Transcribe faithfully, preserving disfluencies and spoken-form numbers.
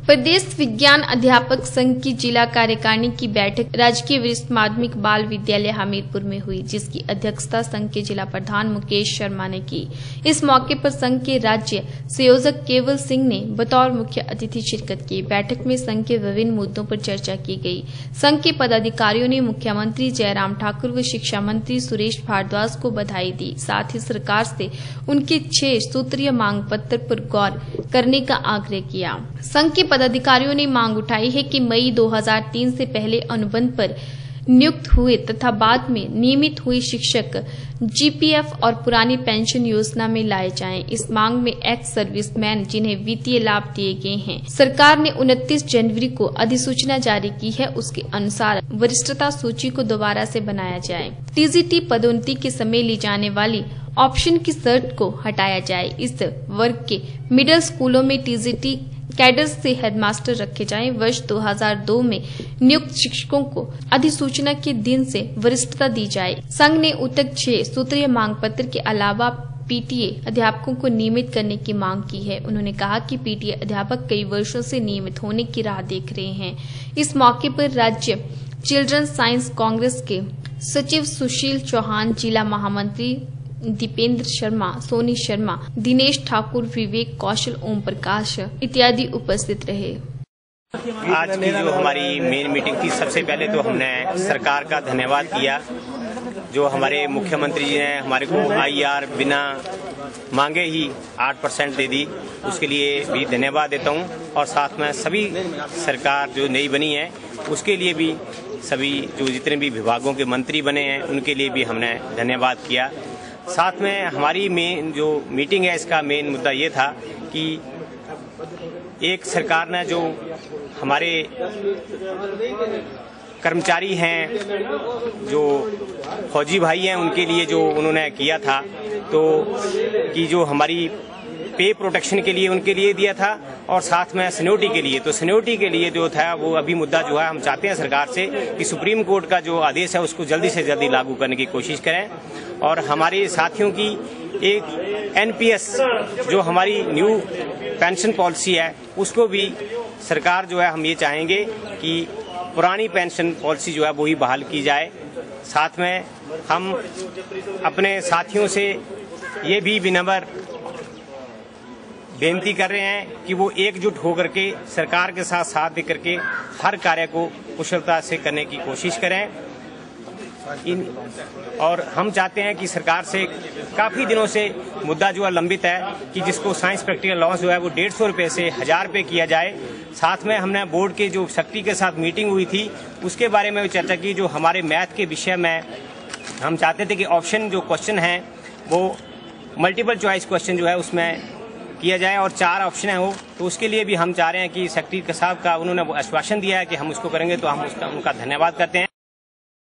प्रदेश विज्ञान अध्यापक संघ की जिला कार्यकारिणी की बैठक राजकीय वरिष्ठ माध्यमिक बाल विद्यालय हमीरपुर में हुई, जिसकी अध्यक्षता संघ के जिला प्रधान मुकेश शर्मा ने की। इस मौके पर संघ के राज्य संयोजक केवल सिंह ने बतौर मुख्य अतिथि शिरकत की। बैठक में संघ के विभिन्न मुद्दों पर चर्चा की गई। संघ के पदाधिकारियों ने मुख्यमंत्री जयराम ठाकुर व शिक्षा मंत्री सुरेश भारद्वाज को बधाई दी। साथ ही सरकार से उनके छह सूत्रीय मांग पत्र पर गौर करने का आग्रह किया। संघ के पदाधिकारियों ने मांग उठाई है कि मई दो हज़ार तीन से पहले अनुबंध पर नियुक्त हुए तथा बाद में नियमित हुए शिक्षक जीपीएफ और पुरानी पेंशन योजना में लाए जाएं। इस मांग में एक्स सर्विसमैन जिन्हें वित्तीय लाभ दिए गए हैं, सरकार ने उनतीस जनवरी को अधिसूचना जारी की है, उसके अनुसार वरिष्ठता सूची को दोबारा से बनाया जाए। टीजीटी पदोन्नति के समय ली जाने वाली ऑप्शन की शर्त को हटाया जाए। इस वर्ग के मिडिल स्कूलों में टीजीटी कैडर से हेडमास्टर रखे जाएं। वर्ष दो हज़ार दो में नियुक्त शिक्षकों को अधिसूचना के दिन से वरिष्ठता दी जाए। संघ ने उक्त छह सूत्रीय मांग पत्र के अलावा पीटीए अध्यापकों को नियमित करने की मांग की है। उन्होंने कहा कि पीटीए अध्यापक कई वर्षों से नियमित होने की राह देख रहे हैं। इस मौके पर राज्य चिल्ड्रन साइंस कांग्रेस के सचिव सुशील चौहान, जिला महामंत्री दीपेंद्र शर्मा, सोनी शर्मा, दिनेश ठाकुर, विवेक कौशल, ओम प्रकाश इत्यादि उपस्थित रहे। आज की जो हमारी मेन मीटिंग थी, सबसे पहले तो हमने सरकार का धन्यवाद किया जो हमारे मुख्यमंत्री जी ने हमारे को आईआर बिना मांगे ही आठ परसेंट दे दी, उसके लिए भी धन्यवाद देता हूं। और साथ में सभी सरकार जो नई बनी है उसके लिए भी, सभी जो जितने भी विभागों के मंत्री बने हैं उनके लिए भी हमने धन्यवाद किया। साथ में हमारी मेन जो मीटिंग है, इसका मेन मुद्दा ये था कि एक सरकार ने जो हमारे कर्मचारी हैं, जो फौजी भाई हैं, उनके लिए जो उन्होंने किया था, तो कि जो हमारी पे प्रोटेक्शन के लिए उनके लिए दिया था और साथ में सीनियोरिटी के लिए, तो सीनियोरिटी के लिए जो था वो अभी मुद्दा जो है हम चाहते हैं सरकार से कि सुप्रीम कोर्ट का जो आदेश है उसको जल्दी से जल्दी लागू करने की कोशिश करें। और हमारे साथियों की एक एनपीएस जो हमारी न्यू पेंशन पॉलिसी है उसको भी सरकार जो है, हम ये चाहेंगे कि पुरानी पेंशन पॉलिसी जो है वो ही बहाल की जाए। साथ में हम अपने साथियों से ये भी विनम्र बेनती कर रहे हैं कि वो एकजुट होकर के सरकार के साथ साथ दे करके हर कार्य को कुशलता से करने की कोशिश करें। इन और हम चाहते हैं कि सरकार से काफी दिनों से मुद्दा जो है लंबित है कि जिसको साइंस प्रैक्टिकल लॉस जो है वो डेढ़ सौ रुपये से हजार रुपये किया जाए। साथ में हमने बोर्ड के जो शक्ति के साथ मीटिंग हुई थी उसके बारे में भी चर्चा की। जो हमारे मैथ के विषय में हम चाहते थे कि ऑप्शन जो क्वेश्चन है वो मल्टीपल चॉइस क्वेश्चन जो है उसमें किया जाए और चार ऑप्शन है वो, तो उसके लिए भी हम चाह रहे हैं कि सेक्रेटरी साहब का उन्होंने आश्वासन दिया है कि हम उसको करेंगे, तो हम उसका उनका धन्यवाद करते हैं।